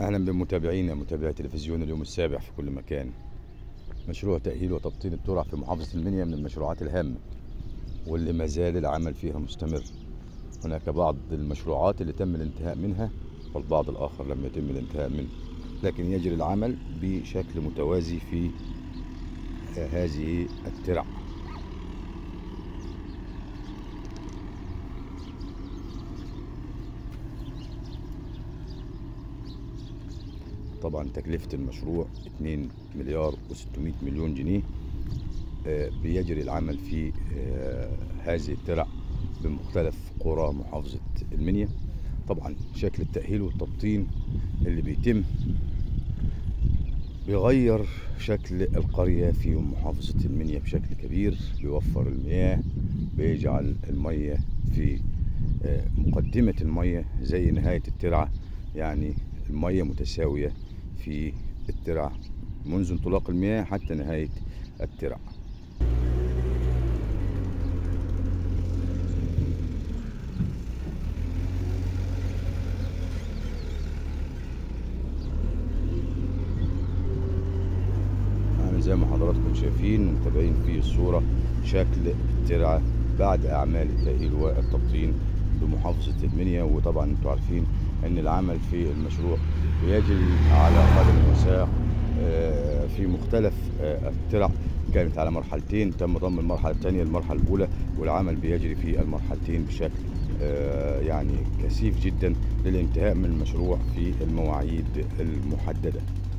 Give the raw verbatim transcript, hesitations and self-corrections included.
أهلا بمتابعينا متابعي تلفزيون اليوم السابع في كل مكان. مشروع تأهيل وتبطين الترع في محافظة المنيا من المشروعات الهامة واللي ما زال العمل فيها مستمر. هناك بعض المشروعات اللي تم الانتهاء منها والبعض الآخر لم يتم الانتهاء منه، لكن يجري العمل بشكل متوازي في هذه الترع. طبعا تكلفة المشروع اتنين مليار وستمائة مليون جنيه. آه، بيجري العمل في آه، هذه الترع بمختلف قرى محافظة المنيا. طبعا شكل التأهيل والتبطين اللي بيتم بيغير شكل القرية في محافظة المنيا بشكل كبير، بيوفر المياه، بيجعل المية في آه، مقدمة المية زي نهاية الترعة، يعني المية متساوية في الترع منذ انطلاق المياه حتى نهاية الترع. يعني زي ما حضراتكم شايفين متابعين في الصورة شكل الترعة بعد أعمال التأهيل والتبطين بمحافظة المنيا. وطبعا انتوا عارفين ان العمل في المشروع بيجري على قدم وساق في مختلف الترع. كانت على مرحلتين، تم ضم المرحلة الثانية للمرحلة الأولى، والعمل بيجري في المرحلتين بشكل يعني كثيف جدا للانتهاء من المشروع في المواعيد المحددة.